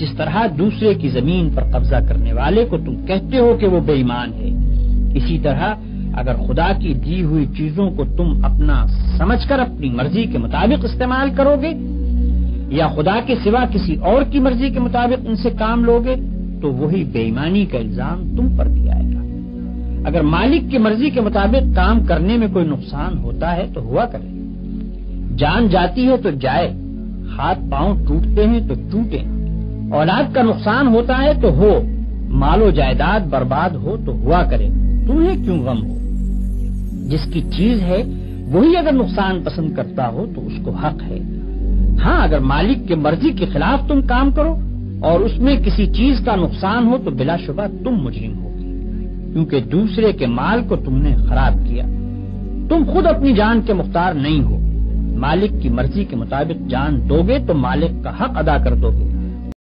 جس طرح دوسرے کی زمین پر قبضہ کرنے والے کو تم کہتے ہو کہ وہ بے ایمان ہے، اسی طرح اگر خدا کی دی ہوئی چیزوں کو تم اپنا سمجھ کر اپنی مرضی کے مطابق استعمال کرو گے یا خدا کے سوا کسی اور کی مرضی کے مطابق ان سے کام لوگے تو وہی بے ایمانی کا الزام تم پر بھی آئے گا۔ اگر مالک کی مرضی کے مطابق کام کرنے میں کوئی نقصان ہوتا ہے تو ہوا کرے، جان جاتی ہے تو جائے، ہاتھ پاؤں ٹوٹتے ہیں تو ٹوٹے، اولاد کا نقصان ہوتا ہے تو ہو، مال و جائیداد برباد ہو تو ہوا کرے، تمہیں کیوں غم ہو؟ جس کی چیز ہے وہی اگر نقصان پسند کرتا ہو تو اس کو حق ہے۔ ہاں اگر مالک کی مرضی کے خلاف تم کام کرو اور اس میں کسی چیز کا نقصان ہو تو بلا شبہ تم مجرم ہو، کیونکہ دوسرے کے مال کو تم نے خراب کیا۔ تم خود اپنی جان کے مختار نہیں ہو، مالک کی مرضی کے مطابق جان دو گے تو مالک کا حق ادا کر دو گے،